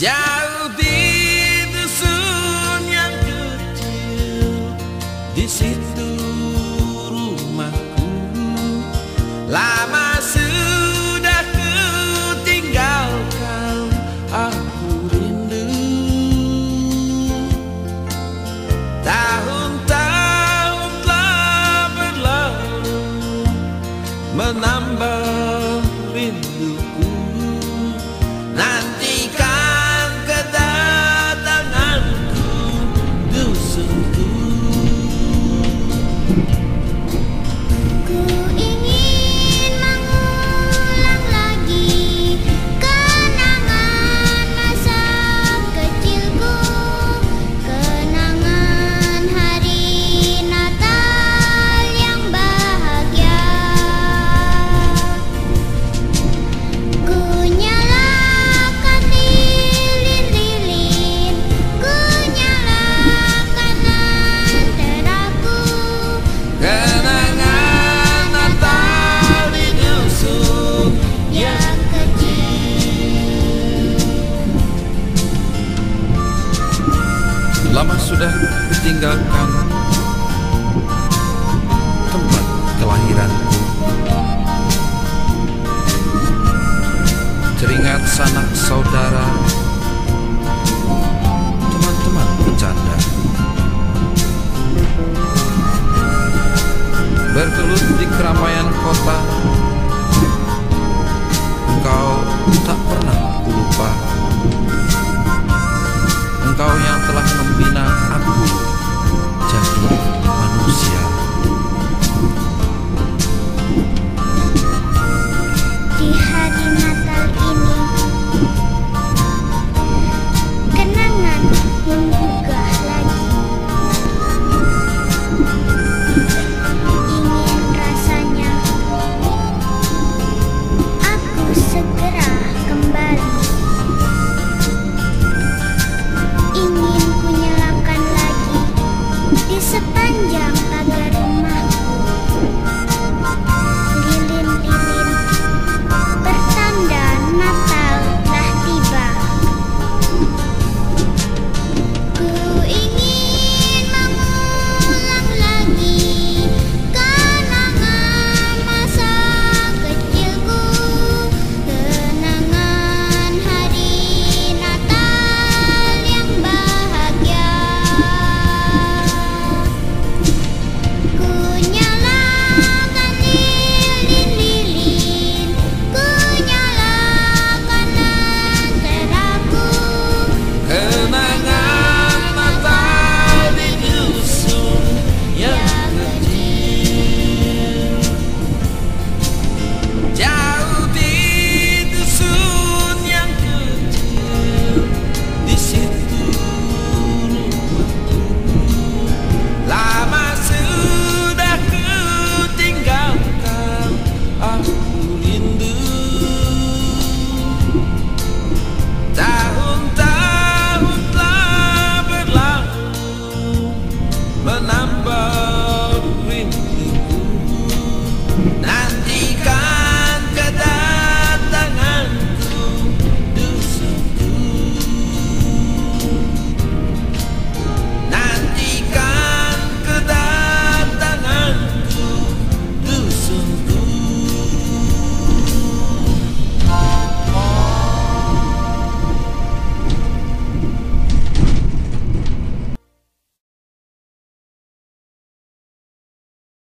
Jauh di dusun yang kecil, di situ rumahku. Lama sudah ku tinggalkan, aku rindu. Tahun-tahun telah berlalu, menambah rinduku. Nantikan kedatanganku, dusunku. Ku ingin mengulang lagi kenangan masa kecilku, kenangan hari Natal yang bahagia. Ku nyalakan lilin-lilin, ku nyalakan lenteraku. Kenangan Natal di dusun yang kecil. lama sudah kutinggalkan tempat kelahiranku. Teringat sanak saudara, teman-teman bercanda, bergelut di keramaian kota. Engkau tak pernah kulupa, engkau yang telah membina aku jadi manusia. Di hari Natal ini, kenangan menggugah lagi. Ingin rasanya aku segera kembali. Ingin ku nyalakan lagi di sepanjang pagar rumahku. Lilin-lilin pertanda Natal telah tiba. Ku ingin mengulang lagi kenangan masa kecilku, kenangan hari Natal yang bahagia. Ku nyalakan lilin-lilin, ku nyalakan lenteraku. Kenangan Natal di dusun yang kecil. Jauh di dusun yang kecil, di situ rumahku. Lama sudah ku tinggalkan, aku rindu. Tahun-tahun telah berlalu, menambah rinduku.